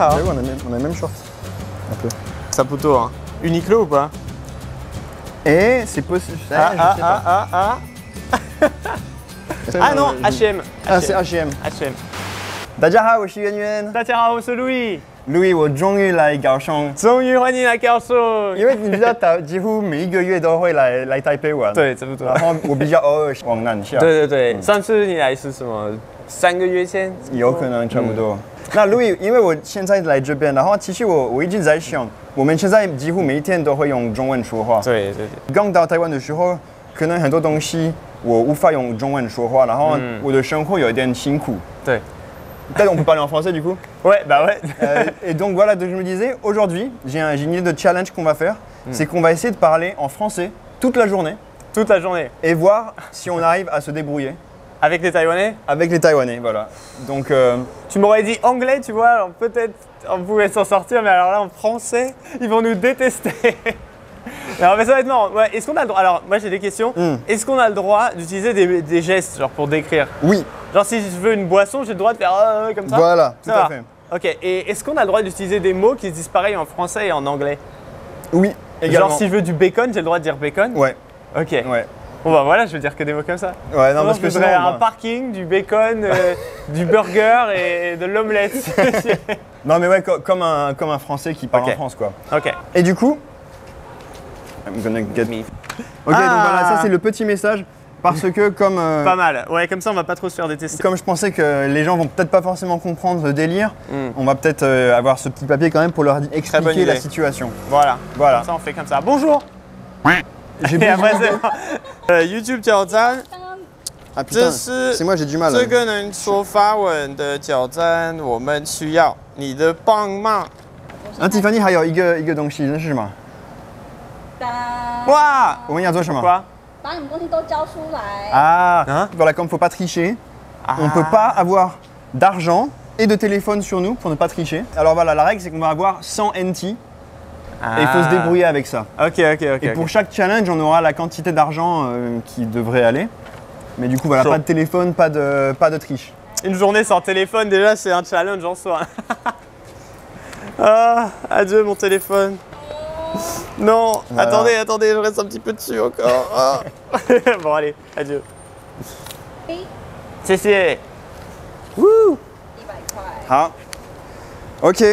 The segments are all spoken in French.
好。 J'avoue, on a le même short. Un peu. Saputo, hein. Uniqlo ou pas? Et c'est possible. Ah non, H&M. Ah, c'est H&M. H&M. 大家好，我是圆圆。 大家好，我是 Louis。 Louis， 我终于来高雄。 终于欢迎来高雄。 因为你知道，几乎每一个月都会来台北玩。 对，差不多。 然后我比较偶尔往南下。 对对对，上次你来是什么？3个月前？ 有可能差不多。那 Louis， 因为我现在来这边，然后其实我一直在想，我们现在几乎每一天都会用中文说话。 对对对。 刚到台湾的时候，可能很多东西我无法用中文说话，然后我的生活有一点辛苦。 对。 Peut-être on peut parler en français du coup? Ouais, bah ouais. Et donc voilà, donc je me disais, aujourd'hui, j'ai une idée de challenge qu'on va faire, c'est qu'on va essayer de parler en français toute la journée. Toute la journée. Et voir si on arrive à se débrouiller. Avec les Taïwanais? Avec les Taïwanais, voilà. Donc, tu m'aurais dit anglais, tu vois, alors peut-être on pouvait s'en sortir, mais alors là en français, ils vont nous détester. Alors, mais ça va être marrant. Ouais, est-ce qu'on a le droit? Alors, moi j'ai des questions. Est-ce qu'on a le droit d'utiliser des gestes, genre pour décrire? Oui. Genre, si je veux une boisson, j'ai le droit de faire comme ça? Voilà, tout à fait. Ok, et est-ce qu'on a le droit d'utiliser des mots qui se disent pareil en français et en anglais? Oui, également. Genre, si je veux du bacon, j'ai le droit de dire bacon? Ouais. Ok. Ouais. Bon, bah voilà, je veux dire que des mots comme ça. Ouais, non, parce que je voudrais un parking, du bacon, du burger et de l'omelette. Non, mais ouais, comme un Français qui parle en France, quoi. Ok. Et du coup, I'm gonna get me. Ok, donc voilà, ça c'est le petit message. Parce que comme... Pas mal, ouais, comme ça on va pas trop se faire détester. Comme je pensais que les gens vont peut-être pas forcément comprendre le délire, on va peut-être avoir ce petit papier quand même pour leur expliquer la situation. Voilà, voilà. Comme ça on fait comme ça. Bonjour. J'ai Et après c'est YouTube 挑战。 Ah putain, c'est moi j'ai du mal. 这个能说法文的挑战，我们需要你的帮忙。 Tiffany 还有一个东西，那是什么？ 哇！ 我们要做什么？ 把你们东西都交出来。 Ah, voilà, comme il ne faut pas tricher, on ne peut pas avoir d'argent et de téléphone sur nous pour ne pas tricher. Alors voilà, la règle c'est qu'on va avoir 100 NT et il faut se débrouiller avec ça. Ok. Et pour chaque challenge, on aura la quantité d'argent qui devrait aller. Mais du coup, voilà, pas de téléphone, pas de triche. Une journée sans téléphone, déjà c'est un challenge en soi. Ah, adieu mon téléphone. Non, voilà. Attendez, je reste un petit peu dessus encore. Ah. Bon allez, adieu. 谢谢。Wouh. 100块。 好。Ok.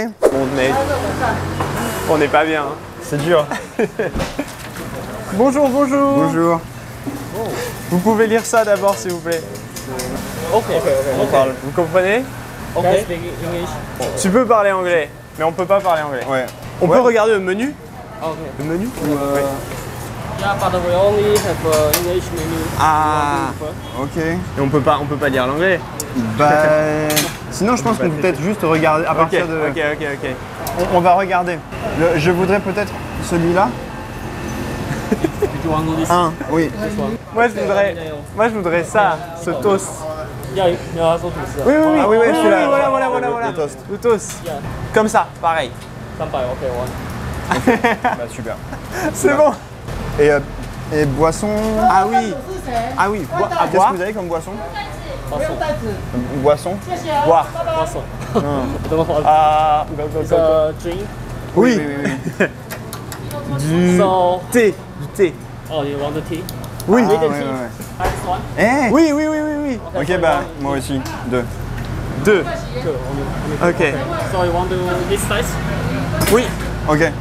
On n'est pas bien. Hein. C'est dur. Bonjour. Bonjour. Vous pouvez lire ça d'abord s'il vous plaît. Ok. On parle. Vous comprenez? Ok. Tu peux parler anglais, mais on peut pas parler anglais. Ouais. On peut regarder le menu? Okay. Le menu? Yeah, but we only have English menu. Ah. Ok. Et on peut pas lire l'anglais. Bah, sinon, je pense qu'on peut peut-être juste regarder à partir de. Ok. On va regarder. Je voudrais peut-être celui-là. Un, oui. Moi je voudrais ça, ce toast. Yeah, so toast. Oui, celui-là. Voilà. Le toast. Le toast. Yeah. Comme ça, pareil. 300, ok, one. Bah, super. C'est bon. Et boisson. Ah oui. Qu'est-ce que vous avez comme boisson? Boisson. Boire. Boisson. Ah. It's a drink. Oui. Du thé. Oh, you want the tea? Oui. With the ouais, tea. ouais. Next one. Eh. Oui. Ok, bah moi aussi. 2. Deux. Good. Ok. So you want to this size? Oui. Ok.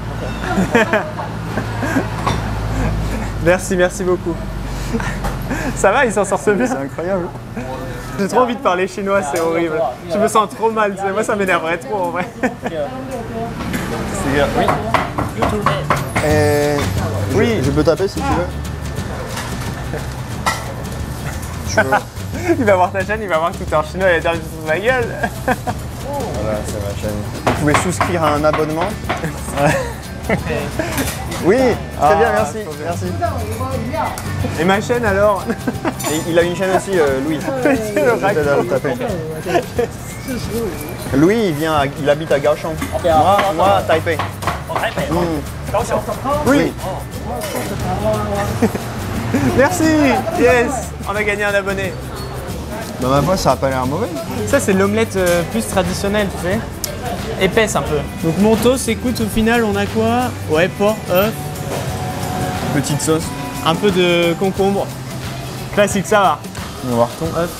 Merci beaucoup. Ça va, ils s'en sortent bien. C'est incroyable. J'ai trop envie de parler chinois, c'est horrible. Je me sens trop mal, moi ça m'énerverait trop en vrai. C'est oui. Oui, je peux taper si tu veux. Il va voir ta chaîne, il va voir que tout est en chinois, il va dire sous ma gueule. Voilà, c'est ma chaîne. Vous pouvez souscrire à un abonnement. Oui, très bien, merci. Et ma chaîne alors? Et il a une chaîne aussi, Louis. Louis, il habite à Kaohsiung. Moi, Taipei. Oui. Merci. Yes. On a gagné un abonné. Bah ma foi, ça a pas l'air mauvais. Ça c'est l'omelette plus traditionnelle, tu sais. épaisse un peu. Donc Mentos, écoute, au final, on a quoi? Ouais, porc, œuf, Petite sauce. un peu de concombre. Classique, ça va. On va voir ton. Œuf,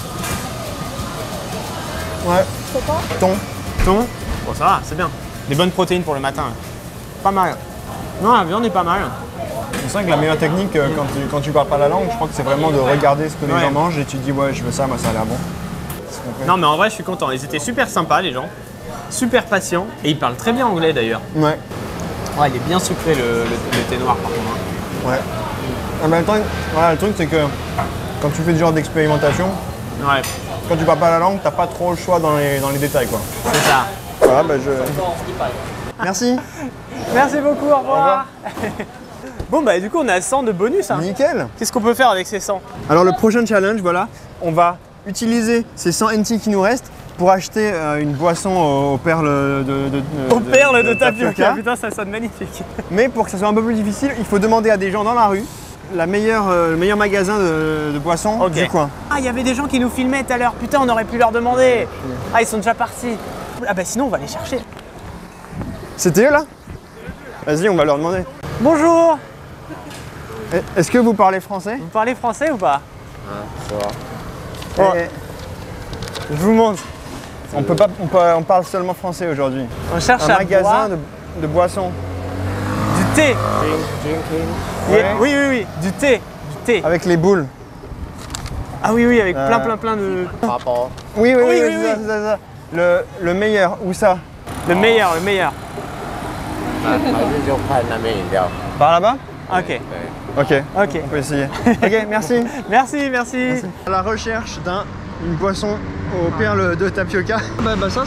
Ouais. Thon. thon. Bon, ça va, c'est bien. Des bonnes protéines pour le matin. Pas mal. Non, la viande est pas mal. C'est vrai que la meilleure technique quand tu parles pas la langue, je crois que c'est vraiment de regarder ce que les Ouais. gens mangent et tu te dis ouais je veux ça, moi ça a l'air bon. C'est ce qu'on fait. Non, mais en vrai, je suis content. Ils étaient super sympas, les gens. Super patients. Et ils parlent très bien anglais, d'ailleurs. Ouais. Ouais, il est bien sucré, le thé noir, par contre. Hein. Ouais. En même temps, voilà, le truc c'est que quand tu fais ce genre d'expérimentation, Ouais, quand tu parles pas la langue, t'as pas trop le choix dans les détails quoi. c'est ça. Voilà, bah je. Merci. Merci beaucoup, au revoir. Bon, bah, du coup, on a 100 de bonus. Hein. Nickel. Qu'est-ce qu'on peut faire avec ces 100? Alors le prochain challenge, voilà, on va utiliser ces 100 NT qui nous restent pour acheter une boisson aux perles Aux perles de tapioca. Putain, ça sonne magnifique. Mais pour que ça soit un peu plus difficile, il faut demander à des gens dans la rue le meilleur magasin de boissons Ok. du coin. Ah, il y avait des gens qui nous filmaient tout à l'heure. Putain, on aurait pu leur demander. Ah, ils sont déjà partis. Ah, bah, sinon, on va les chercher. C'était eux là? Vas-y, on va leur demander. Bonjour. Est-ce que vous parlez français? Vous parlez français ou pas? Eh, Je vous montre. on parle seulement français aujourd'hui. On cherche Un à magasin boire de boissons. du thé. Ouais. Oui, oui, oui, du thé. Du thé. Avec les boules. Ah oui, oui, avec Euh. plein de... Oui, Oui, c'est oui. ça, c'est ça, c'est ça. Le meilleur, où ça? Le meilleur, le meilleur. 还是就看那边饮料。 Par là-bas? Ok, Ok, ok. on peut essayer. Ok, merci. Merci, merci. À la recherche d'une boisson aux perles de tapioca. Bah ça,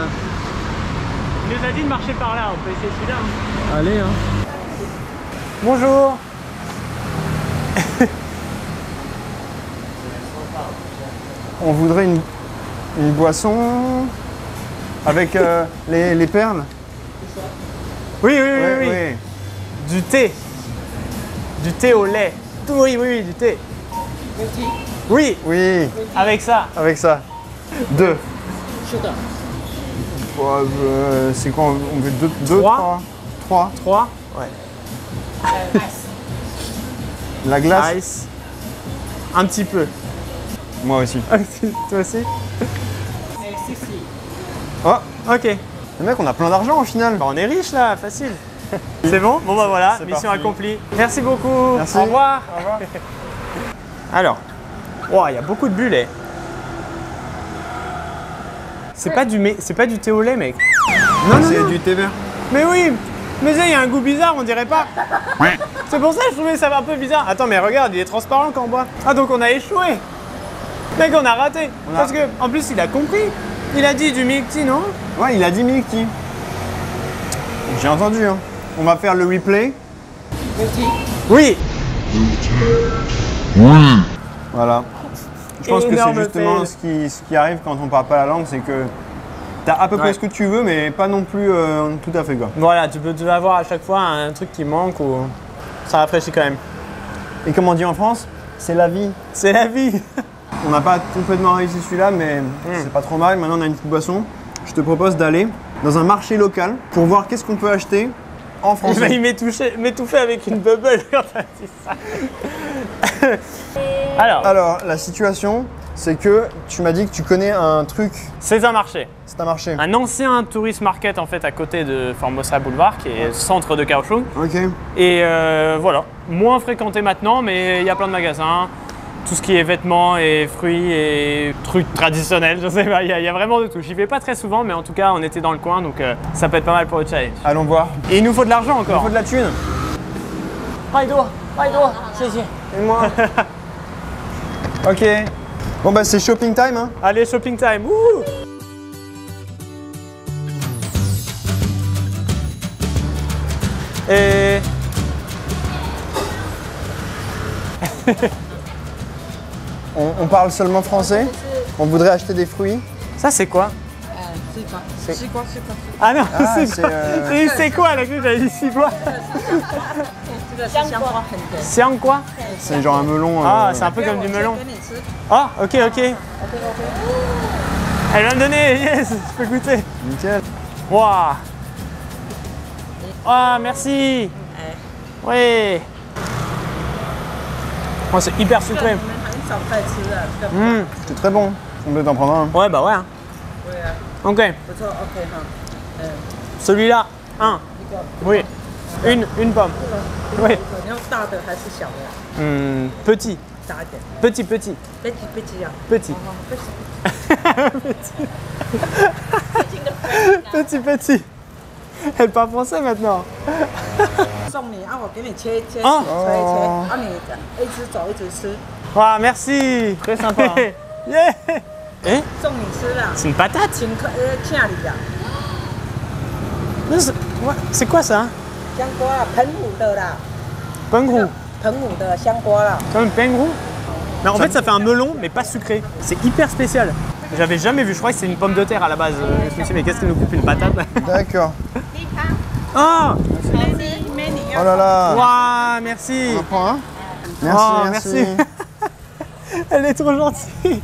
Il nous a dit de marcher par là, on peut essayer celui-là. Hein. Allez, hein. Bonjour. On voudrait une boisson avec les perles. Oui, oui, oui, Ouais, oui. ouais. Du thé. Du thé au lait. Oui, oui, oui, du thé. Oui, Oui, avec ça. avec ça. 2. 是的。 C'est quoi? On veut 2, Trois. 3. 3. Ouais. La glace. Ice. Un petit peu. Moi aussi. Toi aussi? 60. Oh, Ok. le mec, on a plein d'argent au final. Bah, on est riche là, facile. C'est bon? Bon bah voilà, C'est mission parti. accomplie. Merci beaucoup. Merci. Au revoir. Au revoir. Alors, wow, il y a beaucoup de bulles. Eh. C'est pas du thé au lait, mec. Non, c'est du thé vert. Mais oui, mais ça, il y a un goût bizarre, on dirait pas. C'est pour ça que je trouvais ça un peu bizarre. Attends, mais regarde, il est transparent quand on boit. Ah, donc on a échoué. Mec, on a raté. Parce que, en plus, il a compris. Il a dit du milk tea, non? Ouais, il a dit milk tea. J'ai entendu, hein. On va faire le replay. Oui. Voilà. Je pense que c'est Énorme justement fail. ce qui arrive quand on parle pas la langue, c'est que t'as à peu près Ouais. ce que tu veux, mais pas non plus tout à fait quoi. Voilà, tu peux avoir à chaque fois un truc qui manque ou ça rafraîchit quand même. Et comme on dit en France, c'est la vie. C'est la vie. On n'a pas complètement réussi celui-là, mais c'est pas trop mal. Maintenant, on a une petite boisson. Je te propose d'aller dans un marché local pour voir qu'est-ce qu'on peut acheter en Il français. va y m'étouffer avec une bubble quand t'as dit ça. Alors, Alors, la situation, c'est que tu m'as dit que tu connais un truc, c'est un marché. c'est un marché. Un ancien tourist market en fait à côté de Formosa Boulevard qui est centre de Kaohsiung. Ok. Et voilà, moins fréquenté maintenant, mais il y a plein de magasins. Tout ce qui est vêtements et fruits et trucs traditionnels, je sais pas, il y a vraiment de tout. J'y vais pas très souvent, mais en tout cas, on était dans le coin, donc ça peut être pas mal pour le challenge. Allons voir. Et il nous faut de l'argent Il encore. faut de la thune. Et moi. Ok. Bon bah c'est shopping time hein. Allez, shopping time. Ouh. Et On parle seulement français. On voudrait acheter des fruits. ça, c'est quoi? 西瓜，西瓜。 Ah non, Ah, c'est c'est, quoi? C'est quoi là que j'avais dit six quoi? 这个是香瓜，很甜。 C'est quoi? C'est genre un melon. Ah, c'est un peu comme du melon. Ah, ok, ok. Elle va me donner, yes, je peux goûter. Nickel. Waouh. Ah, merci. Oui. Oh, c'est hyper sucré. C'est très bon. On peut t'en prendre un. Ouais, bah ouais. Hein. Ok. Celui-là, un. Oui. Une pomme. Oui. Petit. Petit. Petit. Elle parle français maintenant. 送你啊，我给你切一切， 哦切一切，啊你一直走一直吃， Waouh, merci. Très sympa. Yeah. Eh, 送你吃啦， c'est une patate. 请客请你啦， C'est quoi ça? 香瓜啦，澎湖的啦， Pengrou. 澎湖的香瓜啦， Comme pengrou. Mais en fait, ça fait un melon, mais pas sucré. C'est hyper spécial. J'avais jamais vu. Je crois que c'est une pomme de terre à la base. Je me suis dit, mais qu'est-ce qu'il nous coupe une patate? D'accord. Oh, Oh là là. waouh, merci. On en prend un. Merci, Oh, merci. Elle est trop gentille.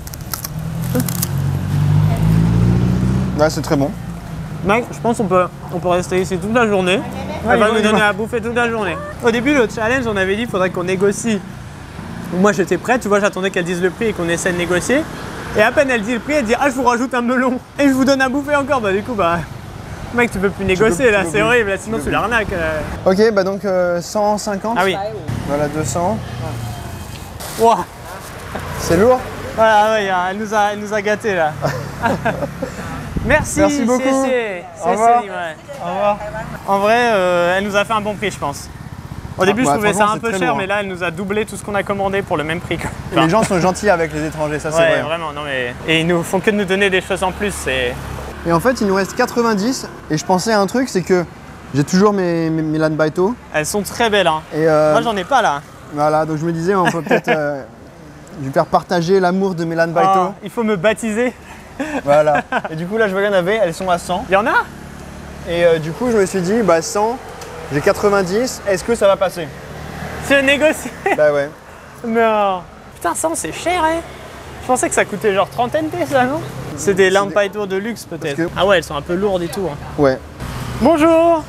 Ouais, c'est très bon. Mec, je pense qu'on peut rester ici toute la journée. Elle va nous donner à bouffer toute la journée. Au début, le challenge, on avait dit qu'il faudrait qu'on négocie. Moi, j'étais prêt, tu vois, j'attendais qu'elle dise le prix et qu'on essaie de négocier. Et à peine elle dit le prix, elle dit « Ah, je vous rajoute un melon et je vous donne à bouffer encore ». Bah du coup, bah... Mec, tu peux plus négocier là, c'est horrible, là, sinon tu l'arnaques. Ok, bah donc 150. Ah oui. Voilà, 200. Wow. C'est lourd. Voilà, ouais, elle nous a gâtés là. Merci, Merci beaucoup. Au revoir. Au revoir. En vrai, elle nous a fait un bon prix, je pense. Au début, je bah, trouvais ça franchement, un peu c'est très cher, lourd, mais là, elle nous a doublé tout ce qu'on a commandé pour le même prix. Et les gens sont gentils avec les étrangers, ça c'est Ouais, vrai. vraiment, non mais... Et ils nous font que de nous donner des choses en plus, c'est... Et en fait, il nous reste 90. Et je pensais à un truc, c'est que j'ai toujours mes Milan Baito. Elles sont très belles, hein. Et Moi, j'en ai pas, là. voilà, donc je me disais, on peut peut-être lui faire partager l'amour de Milan Baito. Oh, il faut me baptiser. Voilà. Et du coup, là, je vois qu'il y en avait, elles sont à 100. Il y en a? Et du coup, je me suis dit, bah 100, j'ai 90, est-ce que ça va passer? C'est négocié. Bah ouais. Non. Putain, 100, c'est cher, hein. Je pensais que ça coûtait genre 30 NT, ça, non? C'est des lampes Paito de luxe, peut-être. que- Ah ouais, elles sont un peu lourdes et tout. Hein. Ouais. Bonjour.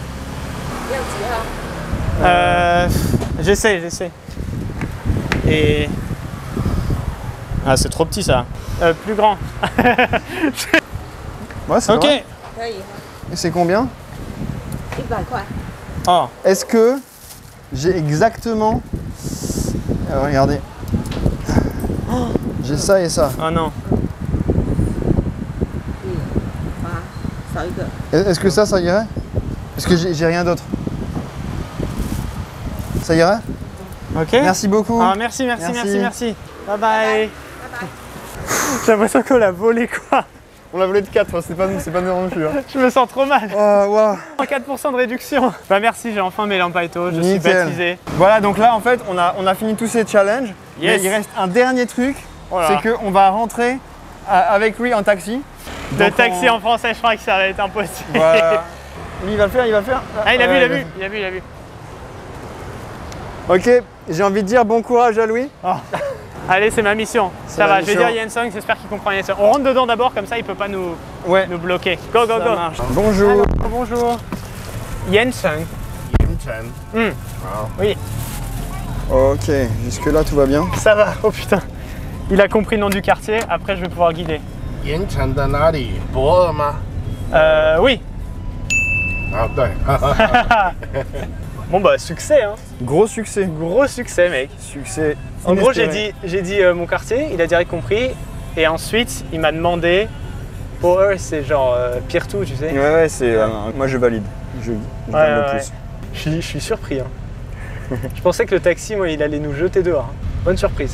J'essaie. Et... Ah, c'est trop petit, ça. Plus grand. Ouais, c'est Ok. vrai. Et c'est combien? 100块。 Oh. Est-ce que j'ai exactement... regardez. J'ai ça et ça. Oh non. 少一个， Est-ce que ça irait? Parce que j'ai rien d'autre. Ça irait? Ok. Merci beaucoup. Ah, merci. Bye bye. J'ai l'impression qu'on l'a volé, quoi. On l'a volé de 4, c'est pas nous non plus. Hein. Je me sens trop mal. Oh, wow. 4% de réduction. Bah merci, j'ai enfin mes lampes Paito, je suis Nickel. baptisé. Voilà, donc là en fait on a fini tous ces challenges. Yes. Mais il reste un dernier truc, Oh là. c'est qu'on va rentrer avec lui en taxi. Le Donc, taxi en français, je crois que ça va être impossible. Voilà. Lui il va le faire. Ah, il a Ouais, vu. Ok, j'ai envie de dire bon courage à Louis. Allez, c'est ma mission. C'est Ça la va, je vais mission. dire Yensong, j'espère qu'il comprend Yensong. On rentre dedans d'abord, comme ça il peut pas nous bloquer. Go. Ça marche. Bonjour. Alors, bonjour. Yensong. Oui, Ok, jusque là tout va bien. ça va. Oh putain. Il a compris le nom du quartier, après je vais pouvoir guider. 盐城的哪里？博尔吗？ Oui. 啊，对。 Bon bah, succès, hein. Gros succès. Gros succès, mec. Succès. En gros, inespéré. j'ai dit mon quartier, il a direct compris. Et ensuite, il m'a demandé. Power, c'est genre pire tout, tu sais. Ouais, c'est. moi je valide. Je donne le plus. Je suis surpris. Hein. Je pensais que le taxi, moi, il allait nous jeter dehors. Hein. Bonne surprise.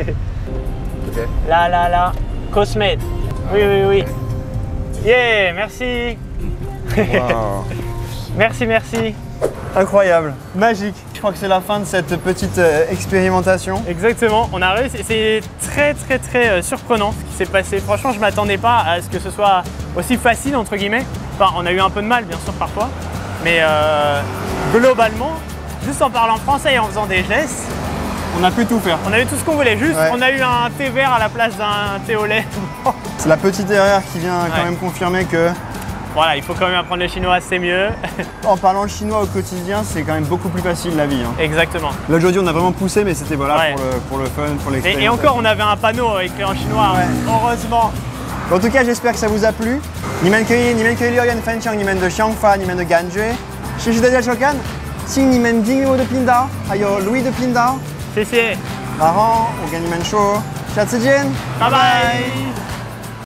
Là. Cosmed. Oui. Yeah, merci. Wow. Merci. Incroyable. Magique. Je crois que c'est la fin de cette petite expérimentation. Exactement, on a réussi. C'est très surprenant ce qui s'est passé. Franchement, je m'attendais pas à ce que ce soit aussi facile, entre guillemets. Enfin, on a eu un peu de mal, bien sûr, parfois. Mais globalement, juste en parlant français et en faisant des gestes, On a pu tout faire. on a eu tout ce qu'on voulait. Juste, Ouais. on a eu un thé vert à la place d'un thé au lait. C'est la petite erreur qui vient quand Ouais. même confirmer que voilà, il faut quand même apprendre le chinois, c'est mieux. En parlant chinois au quotidien, c'est quand même beaucoup plus facile la vie. Hein. Exactement. Là aujourd'hui on a vraiment poussé, mais c'était voilà Ouais. pour le fun, pour l'expérience. Et encore, on avait un panneau écrit en chinois, Ouais. heureusement. En tout cas, j'espère que ça vous a plu. 你们可以留言分享你们的想法、你们的感觉。谢谢大家收看，请你们订阅我的频道，还有 Louis 的频道。 谢谢， 然后我跟你们说，下次见， 拜拜。